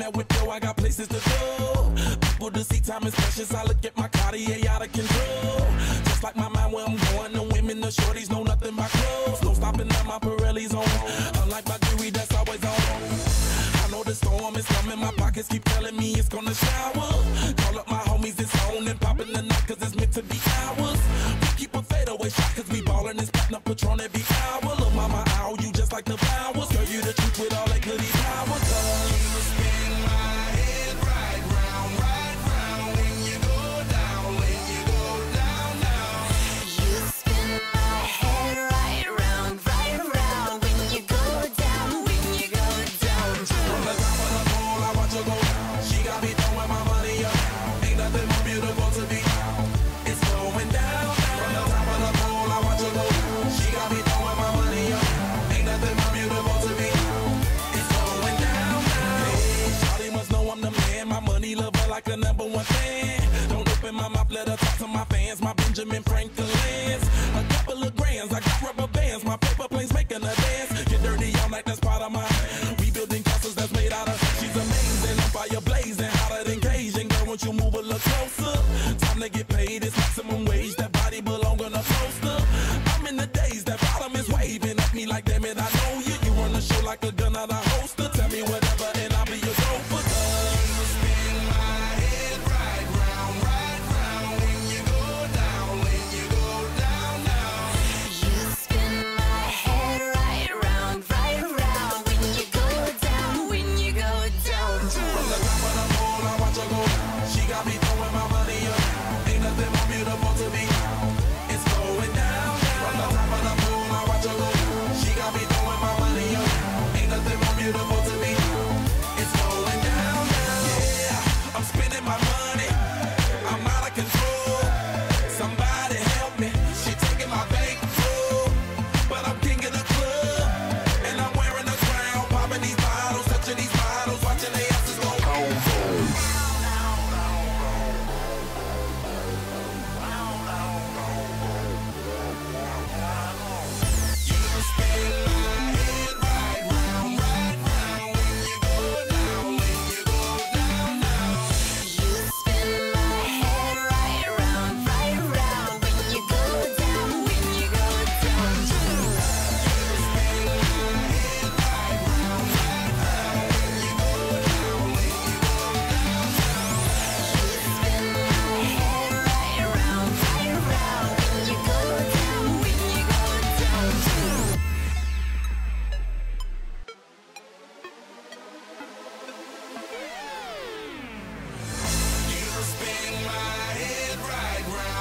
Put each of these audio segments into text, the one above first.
that window, I got places to go. People to see, time is precious. I look at my Cartier out of control. Just like my mind where I'm going, the women, the shorties know nothing but clothes. No stopping at my Pirelli's on. Unlike my jewelry that's always on. I know the storm is coming, my pockets keep telling me it's gonna shower. Call up my homies, it's on and popping the night cause it's meant to be ours. We keep a fadeaway shot cause we ballin' and spittin' up Patron every hour. Look mama, ow, you just like the flowers. Girl, you the truth with all that goody power. Cause you spin my head right round when you go down, when you go down, down. You spin my head right round when you go down, when you go down. From the top of the pole, I watch her go down. She got me throwing my money up. Ain't nothing more beautiful to me. It's going down. From the top of the pole, I watch her go down. She got me throwing my money up. Ain't nothing more beautiful to me. It's going down. Hey, shawty must know I'm the man. My money lover like a #1 fan. Don't open my mouth, let her talk to my fans. My Benjamin Franklin's. A couple of grands, I got rubber bands. My paper planes making a dance. Get dirty all night, that's part of my. We building castles that's made out of. She's amazing, I'm fire blazing, hotter than Cajun. Girl, won't you move a little closer? Time to get paid, it's maximum wage. That body belong on a poster. I'm in the days, that bottom is waving at me like, damn it, I know you. You run the show like a gun out of holster. Tell me whatever and I'll be your gopher. You spin my head right round when you go down, when you go down, down. You spin my head right round when you go down, when you go down. From the top of the pole, I watch her go down. She got me throwing my money up. Ain't nothing more beautiful to me. It's going down. From the top of the pole, I watch her go down. She got me throwing my money up. Ain't nothing more beautiful to me. It's going down. Yeah, I'm spending my money. I'm out of control. Somebody help me. She taking my bank full, but I'm king of the club, and I'm wearing a crown, popping these bottles, touching these bottles, watching they asses go boom, boom. You spin my head right round when you go down, when you go down, down. You spin my head right round when you go down, when you go down. You spin my head right round when you go down, when you go down, down. You spin my head right round when you go down, when you go down. You spin my head right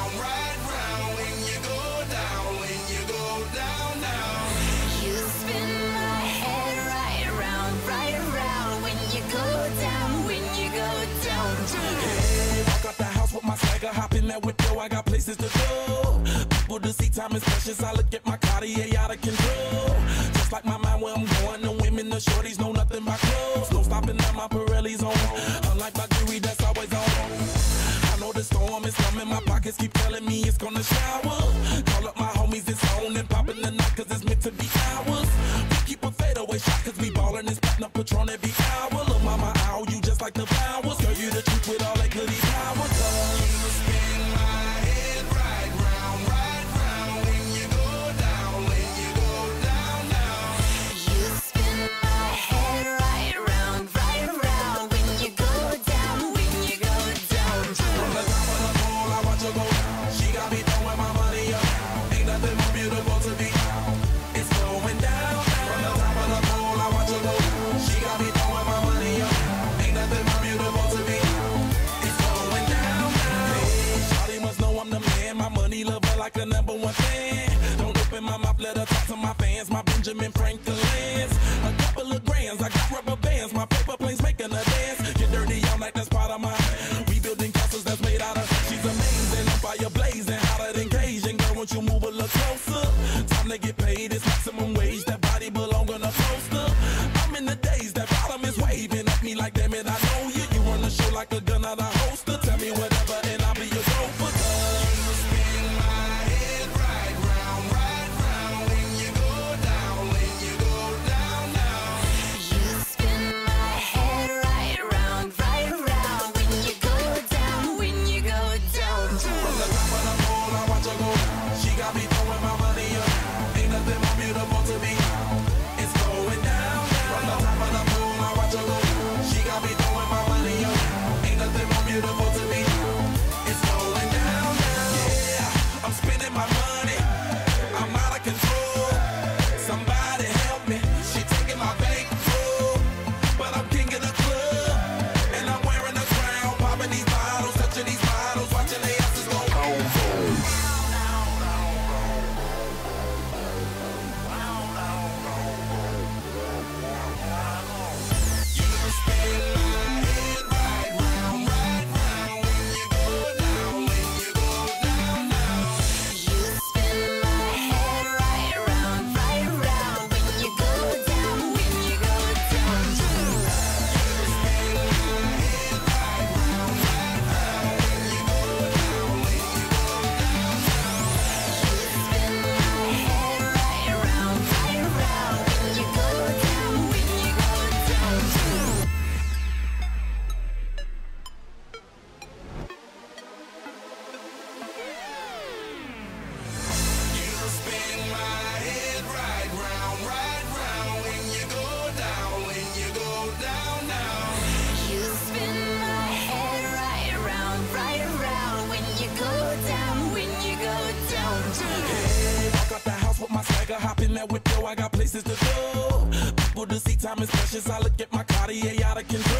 round when you go down, when you go down, down. You spin my head right round when you go down, when you go down. Hey, walk out the house with my swagger, hop in that window, I got places to go. People to see, time is precious. I look at my Cartier out of control. Just like my mind where I'm going, the women, the shorties know nothing but clothes. No stopping at my Pirelli's on. Unlike my jewelry that's always on. I know the storm is coming, my pockets keep telling me it's gonna shower. Call up my homies, it's on and popping the night cause it's meant to be ours. We keep a fadeaway shot cause we ballin' and spittin' up Patron every hour. Look mama, ow, you just like the flowers. Girl, you the truth with all that goody power. Cause you spin my head right round when you go down, when you go down, down. You spin my head right round when you go down, when you go down. From the top of the pole, I watch her go down. She got me throwing my money up. Ain't nothing more beautiful to me. It's going down. From the top of the pole, I watch her go down. She got me throwing my money up. Ain't nothing more beautiful to me. It's going down. Hey, shawty must know I'm the man. My money lover like a #1 fan. Don't open my mouth, let her talk to my fans. My Benjamin Franklin's. A couple of grands, I got rubber bands. My paper planes making a dance. Get dirty all night, that's part of my. We building castles that's made out of. She's amazing, I'm fire blazing, hotter than Cajun. Girl, won't you move a little closer? Time to get paid, it's maximum wage. That body belong on a poster. I'm in the days, that bottom is waving at me like, damn it, I know you. You run the show like a gun out of holster. Tell me whatever and I'll be your gopher. You spin my head right round when you go down, when you go down, down. You spin my head right round watch her go down. She got me throwing my money up. Ain't nothing more beautiful to me. It's going down, down. From the top of the pool, I watch her go down. She got me throwing my money up. Ain't nothing more beautiful to me. It's going down, down. Yeah, I'm spending my money. I'm out of control. Somebody help me. She taking my bank full, but I'm king of the club, and I'm wearing a crown, popping these bottles, touching these bottles, watching they asses go boom, boom. You spin my head right round when you go down, when you go down, down. You spin my head right round when you go down, when you go down. You spin my head right round when you go down, when you go down, down. You spin my head right around when you go down, when you go down. Hey, walk out the house with my swagger, hop in that whip, yo, I got places to go. People to see, time is precious. I look at my Cartier out of control.